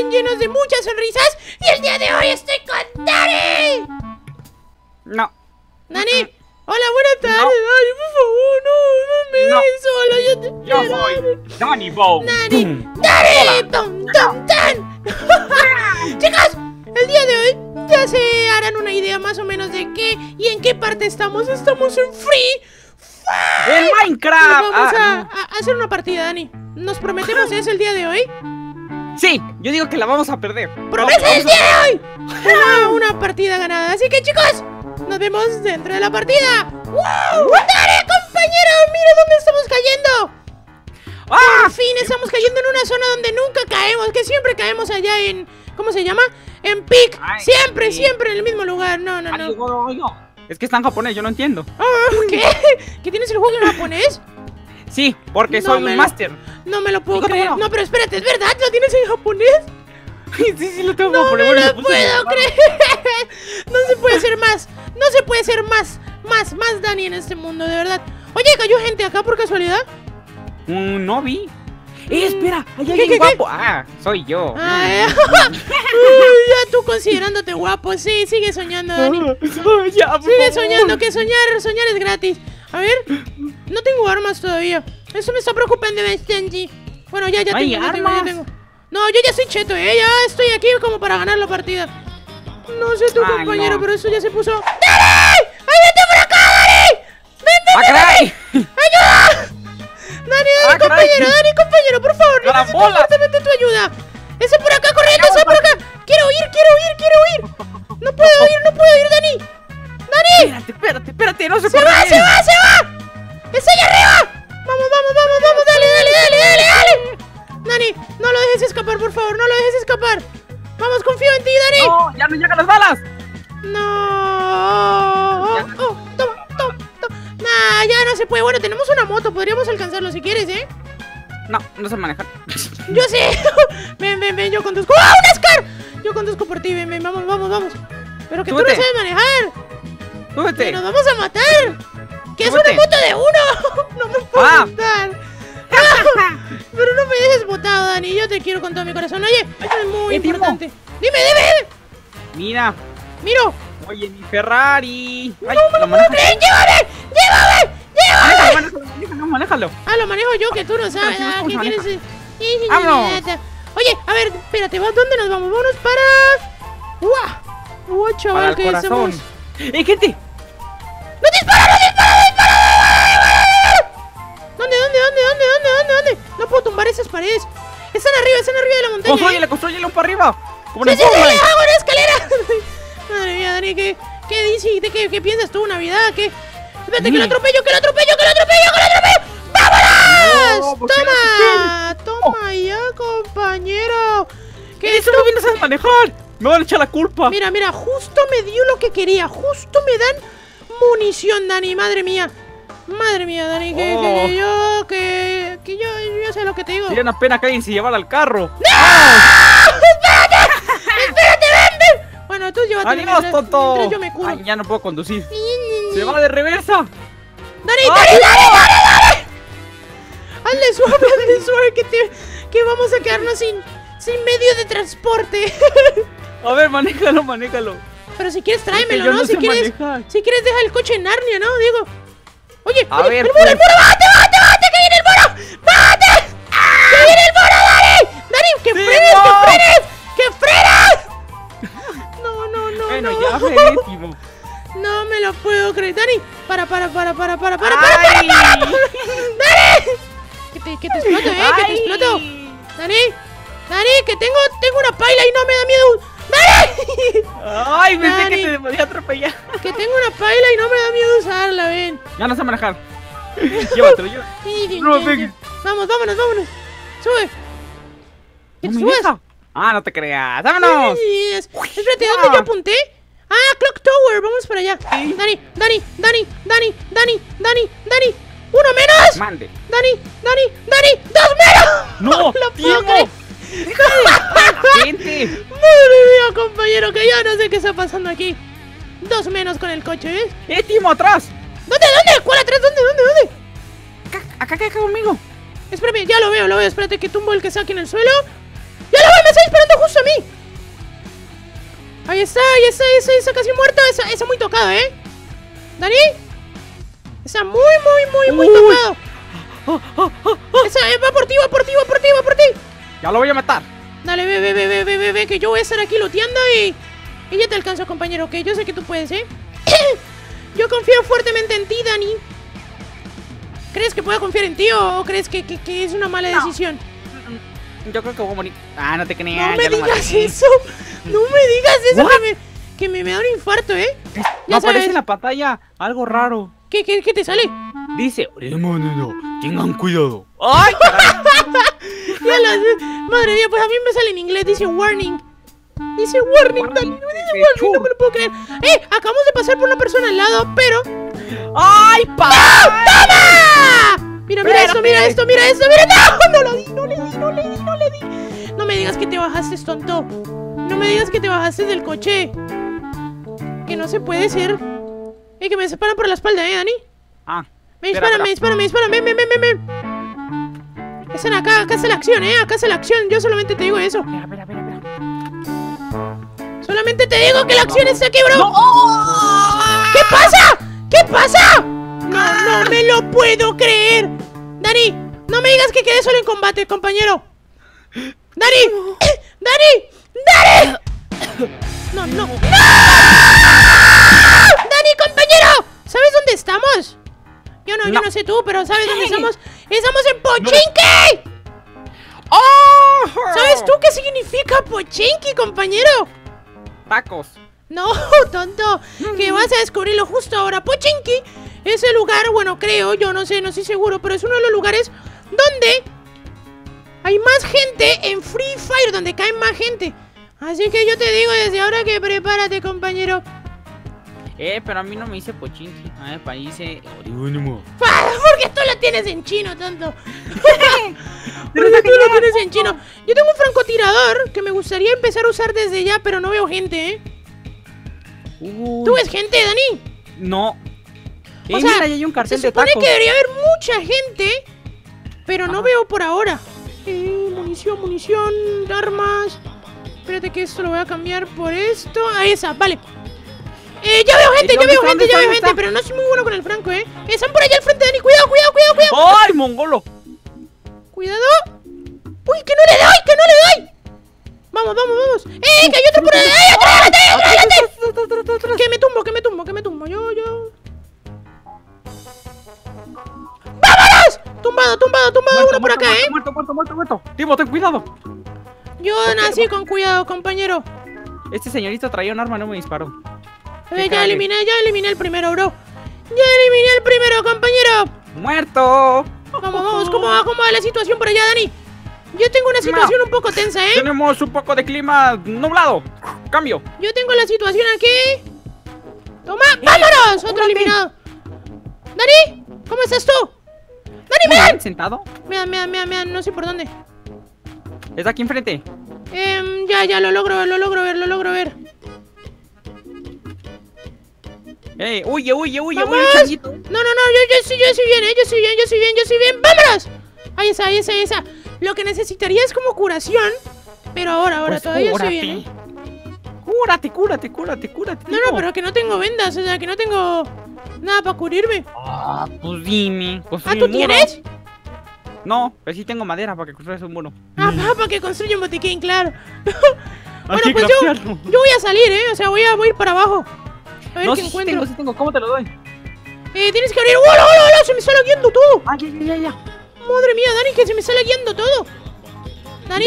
están llenos de muchas sonrisas. Y el día de hoy estoy con Dani. No. Dani, hola, buenas tardes. Dani, por favor, no me dejes solo. Yo soy Danny Bow. Dani, Dani, tom, tom, tan. Chicos, el día de hoy ya se harán una idea más o menos de qué y en qué parte estamos. Estamos en Free Fire. ¡En Minecraft! Vamos a hacer una partida, Dani. ¿Nos prometemos eso el día de hoy? Sí, yo digo que la vamos a perder. ¡Promesa el día de hoy! Una partida ganada. Así que, chicos, nos vemos dentro de la partida. ¡Wow! ¡Dale, compañero! ¡Mira dónde estamos cayendo! Por fin estamos cayendo en una zona donde nunca caemos. Que siempre caemos allá en... ¿Cómo se llama? En Peak. Siempre, siempre en el mismo lugar. No. Es que está en japonés, yo no entiendo. ¿Qué? ¿Que tienes el juego en japonés? Sí, porque soy un máster. No me lo puedo creer. No, pero espérate, ¿es verdad? ¿Lo tienes en japonés? Sí, lo tengo. No me lo puedo creer. No se puede ser más. No se puede ser más Dani en este mundo, de verdad. Oye, ¿cayó gente acá por casualidad? No vi. Espera, hay alguien guapo. Soy yo. Ya tú considerándote guapo. Sí, sigue soñando, Dani. Sigue soñando, que soñar es gratis. A ver, no tengo armas todavía. Eso me está preocupando bastante. Bueno, ya tengo. No, yo ya soy cheto, ya estoy aquí como para ganar la partida. No sé tu compañero, pero eso ya se puso. ¡Dani! ¡Ay, vete por acá, Dani! ¡Vente! ¡Ayuda! Dani, compañero, por favor, necesito fuertemente tu ayuda. Ese por acá corriendo, ese por acá. Quiero huir. No puedo huir, Dani. ¡Dani! Espérate, no se va! ¡Es allá arriba! ¡Vamos! ¡Dale! Dani, no lo dejes escapar, por favor, no lo dejes escapar. Vamos, confío en ti, Dani. No, ya no llegan las balas. No. Toma. Nah, ya no se puede. Bueno, tenemos una moto, podríamos alcanzarlo si quieres, ¿eh? No sé manejar. Yo sé. Ven, yo conduzco. ¡Ah, un Scar! Yo conduzco por ti, ven, vamos. Pero que tú no sabes manejar. Súbete. Que nos vamos a matar. Que es una moto de uno. No me puedo montar. Pero no me dejes botado, Dani. Yo te quiero con todo mi corazón. Oye, esto es muy importante. Dime. Mira. Miro. Oye, mi Ferrari. No me lo puedo creer. ¡Llévame! Manéjalo. Lo manejo yo, que tú no sabes. ¿Qué quieres? ¡Vámonos! Oye, a ver, espérate, ¿dónde nos vamos? Vámonos para... ¡Wow, chaval, que estamos! ¡Gente! ¡No dispara! ¿Dónde? No puedo tumbar esas paredes. Están arriba de la montaña. Construyele un para arriba. ¡Sí! ¡Hago una escalera! Madre mía, Dani, ¿qué dices? ¿Qué piensas tú, Navidad? ¿Qué? Espérate, que lo atropello. ¡Vámonos! Toma ya, compañero. ¿Qué eso no vienes a manejar? Me van a echar la culpa. Mira, justo me dio lo que quería. Justo me dan munición, Dani. Madre mía, Dani, que yo sé lo que te digo. Sería una pena que alguien se llevara al carro. ¡No! ¡Espérate, ven! Bueno, tú llévate. ¡Adiós, tonto! Yo me curo. Ya no puedo conducir. ¡Se va de reversa! ¡Dani! Hazle suave, que vamos a quedarnos sin medio de transporte. A ver, manéjalo. Pero si quieres, tráemelo, ¿no? Si quieres, deja el coche en Narnia, ¿no? Digo. Oye, a ver, el muro, ¡bájate! ¡Que viene el muro! ¡Bájate! ¡Que viene el muro, Dani! ¡Dani, que frenes! No. Bueno, ya verísimo. No me lo puedo creer. Dani, para. ¡Dani! Que te exploto, que te exploto. Dani, que tengo una paila y no me da miedo. ¡Dani! ¡Ay, pensé que te podía atropellar! Que tengo una paila y no me da miedo usarla, ven. Ya no sé manejar. Llévatelo. No me pegues. Vámonos. Sube. ¿No me deja? No te creas. ¡Vámonos! Espérate, ¿dónde yo apunté? Clock Tower, vamos para allá. Dani. ¡Uno menos! Mande. Dani, ¡dos menos! ¡No! ¡No lo puedo creer! ¡Gente! Madre mía, compañero, que ya no sé qué está pasando aquí. Dos menos con el coche, ¿eh? Timo, atrás. ¿Dónde? ¿Cuál atrás? ¿Dónde? Acá conmigo. Espérame, ya lo veo, espérate que tumbo el que está aquí en el suelo. ¡Ya lo veo! está disparando justo a mí. Ahí está, casi muerto. Esa muy tocado, ¿eh? Dani. Está muy tocado. Esa, va por ti. Ya lo voy a matar. Dale, ve, que yo voy a estar aquí looteando y ya te alcanzo, compañero, que yo sé que tú puedes, ¿eh? Yo confío fuertemente en ti, Dani. ¿Crees que puedo confiar en ti o crees que es una mala decisión? Yo creo que voy a morir. Ah, no te creas. No me digas eso. No me digas eso, que me da un infarto, ¿eh? Me aparece en la pantalla algo raro. ¿Qué te sale? Dice, tengan cuidado. ¡Ay, caray! Madre mía, pues a mí me sale en inglés, dice warning. Dice warning, Dani, dice warning, no me lo puedo creer. Acabamos de pasar por una persona al lado, pero... ¡Ay, pa! ¡No! ¡Toma! Mira esto. ¡No lo di! No me digas que te bajaste, tonto. No me digas que te bajaste del coche. Que no se puede ser. Que me disparan por la espalda, Dani. Me disparan. Ven. Están acá está la acción, acá está la acción. Yo solamente te digo eso. Espera. Solamente te digo que la acción está aquí, bro. No. ¿Qué pasa? No me lo puedo creer. Dani, no me digas que quedé solo en combate, compañero. Dani. No. Dani, compañero. ¿Sabes dónde estamos? Yo no sé tú, pero ¿sabes dónde estamos? ¡Estamos en Pochinki! ¡Oh! ¿Sabes tú qué significa Pochinki, compañero? Tacos. No, tonto, que vas a descubrirlo justo ahora. Pochinki es el lugar, bueno, creo, yo no sé, no estoy seguro, pero es uno de los lugares donde hay más gente en Free Fire, donde cae más gente. Así que yo te digo desde ahora que prepárate, compañero. Pero a mí no me dice Pochinki. A ver, dice... Porque tú lo tienes en chino, tonto. Porque tú lo tienes en chino. Yo tengo un francotirador que me gustaría empezar a usar desde ya, pero no veo gente, ¿Tú ves gente, Dani? No. O sea, mira, ahí hay un cartel se de tacos. supone que debería haber mucha gente, pero no veo por ahora. Munición, armas. Espérate que esto lo voy a cambiar por esto. Ahí está, vale. Ya veo gente, pero no soy muy bueno con el franco, Están por allá al frente, Dani, cuidado. ¡Ay, mongolo! Cuidado. Uy, que no le doy. Vamos. Que hay otro por ahí. ¡Otro! Que me tumbo. Yo. ¡Vámonos! Tumbado uno por acá, Muerto. Timo, ten cuidado. Yo nací con cuidado, compañero. Este señorito traía un arma, no me disparó. Ya eliminé el primero, bro. Ya eliminé el primero, compañero. ¡Muerto! Vamos, ¿cómo va la situación por allá, Dani? Yo tengo una situación un poco tensa, Tenemos un poco de clima nublado. Cambio. Yo tengo la situación aquí. ¡Toma! ¡Vámonos! Otro eliminado. Dani, ¿cómo estás tú? Dani, ven. ¿Sentado? Mira, no sé por dónde. Está aquí enfrente. Ya, lo logro ver. Huye, ¡Vamos! changuito. No, yo estoy bien. ¡Vámonos! Ahí está. Lo que necesitaría es como curación. Pero ahora, Pues todavía estoy bien, Cúrate. No, pero que no tengo vendas, o sea, que no tengo nada para cubrirme. Pues dime. ¿Tú tienes? No, pero sí tengo madera para que construyas un muro. Para que construya un botiquín, claro. Bueno, que pues yo voy a salir, o sea, voy a ir para abajo. A ver qué encuentro. Sí tengo. ¿Cómo te lo doy? Tienes que abrir. ¡Hola! Se me está lagueando todo. Ya. Madre mía, Dani, que se me está lagueando todo. Dani.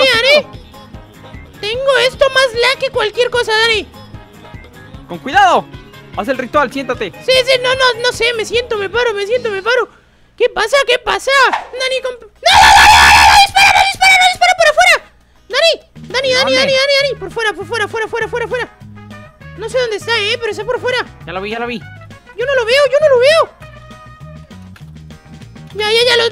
Tengo esto más lag que cualquier cosa, Dani. Con cuidado. Haz el ritual, siéntate. Sí, no sé, me siento, me paro. ¿Qué pasa? Dani, ¡No! ¡Dispara por afuera! Dani, por fuera. No sé dónde está, pero está por fuera. Ya lo vi. Yo no lo veo. Ya los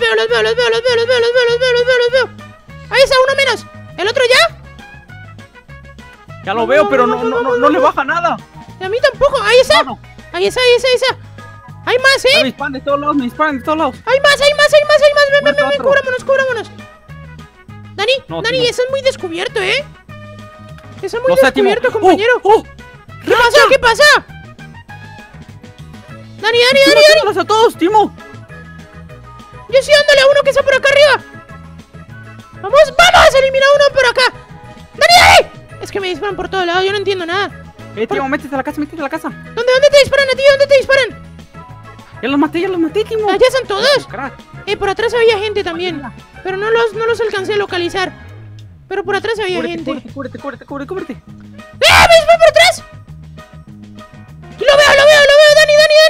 veo. Ahí está, uno menos. ¿El otro ya? Ya lo veo, pero no le baja nada. A mí tampoco. Ahí está. Ahí está. Hay más, Me disparan de todos lados. Hay más. Ven, cubrámonos. Dani, No, Dani, Timo. eso es muy descubierto, ¿eh? Eso es muy No sé, Timo. descubierto, compañero. ¿Qué pasa? ¿Qué pasa? Dani, ¡A todos, Timo! yo estoy dándole a uno que está por acá arriba. Vamos, elimina uno por acá. Dani. Es que me disparan por todos lados, yo no entiendo nada. Timo, métete a la casa, ¿Dónde te disparan a ti? ¿Dónde te disparan? Ya los maté, Timo. Ah, ya están todos. Crack. Por atrás había gente también. Pero no los alcancé a localizar. Pero por atrás había gente. Cúbrete. ¡Me disparan por atrás! Lo veo, Dani.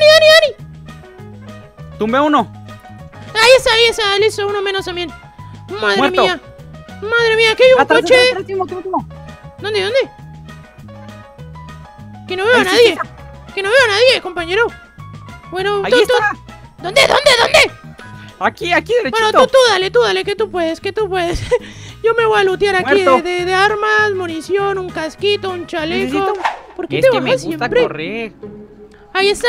Tumbé uno. Ahí está, listo, uno menos también. Madre Muerto. mía, que hay un Atrás, coche. Timo. ¿Dónde? Que no veo a Ahí sí, nadie. sí. Que no veo a nadie, compañero. Bueno, Ahí tú. está. ¿Dónde? Aquí, derechito. Bueno, tú dale, que tú puedes. Yo me voy a lootear aquí Muerto. de armas, munición, un casquito, un chaleco. Necesito- ¿Por qué Es te que me bajas gusta siempre? correr. Ahí está.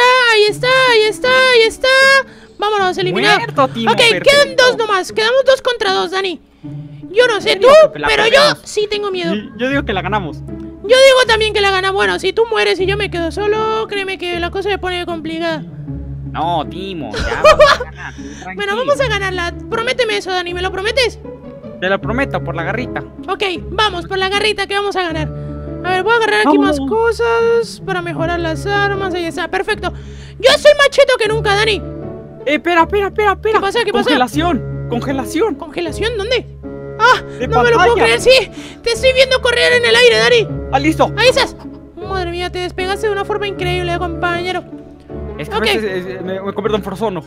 Vámonos, eliminado. Muerto, Timo, Ok, perfecto. quedan dos nomás. Quedamos 2 contra 2, Dani. Yo no sé Yo tú, digo que la pero perdemos. yo sí tengo miedo. Yo digo que la ganamos. Yo digo también que la gana. Bueno, si tú mueres y yo me quedo solo, créeme que la cosa se pone complicada. No, Timo, ya vamos a ganar. Bueno, vamos a ganarla. Prométeme eso, Dani. ¿Me lo prometes? Te lo prometo, por la garrita. Ok, vamos por la garrita que vamos a ganar. A ver, voy a agarrar aquí Vamos. más cosas para mejorar las armas. Ahí está, perfecto. Yo soy más cheto que nunca, Dani. Espera. ¿Qué pasa? Congelación. ¿Congelación? ¿Dónde? Ah, De no me lo puedo pantalla. creer, sí. Te estoy viendo correr en el aire, Dani. Ah, listo. Ahí estás. Madre mía, te despegaste de una forma increíble, compañero. Es que Ok. a veces me convierto en forzono.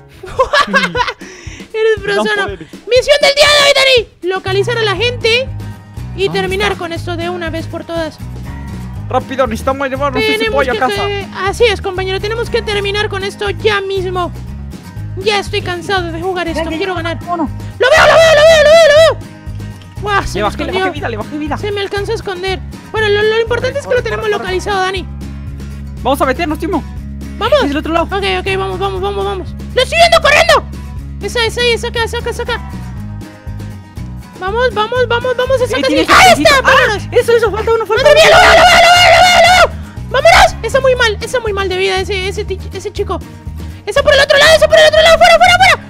Eres frozono. poderes. Misión del día de hoy, Dani. Localizar a la gente y ¿Dónde terminar está? con esto de una vez por todas. Rápido, necesitamos llevarnos ese pollo a casa. Así es, compañero. Tenemos que terminar con esto ya mismo. Ya estoy cansado de jugar esto. Quiero ganar. ¡Lo veo! ¡Guau! Se Le me bajé escondió. vida. Se me alcanzó a esconder. Bueno, lo importante es que lo tenemos localizado, Dani. Vamos a meternos, Timo. ¡Vamos! Desde el otro lado. Ok, vamos. ¡Lo estoy viendo corriendo! Esa, saca. Vamos, esa Ahí casi. tienes ¡Ahí el está! pedacito. ¡Vámonos! Eso, falta uno. ¡Madre mía, lo veo! ¡Vámonos! Está muy mal de vida ese chico. Está por el otro lado, ¡fuera!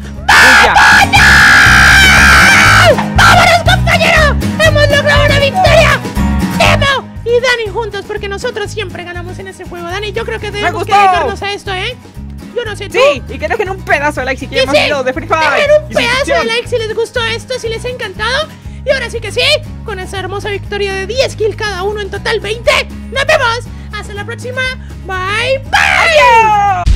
¡Vámonos, compañero! ¡Hemos logrado una victoria! ¡Timo y Dani juntos! Porque nosotros siempre ganamos en este juego. Dani, yo creo que debemos que gustó. dedicarnos a esto, ¿eh? Yo no sé tú. Sí, y que dejen un pedazo de like si quieren más Sí, videos de Free Fire. dejen un Y pedazo de suscripción. like si les gustó esto, si les ha encantado. Y ahora sí que sí, con esa hermosa victoria de 10 kills cada uno, en total 20. ¡Nos vemos! ¡Hasta la próxima! ¡Bye! ¡Adiós!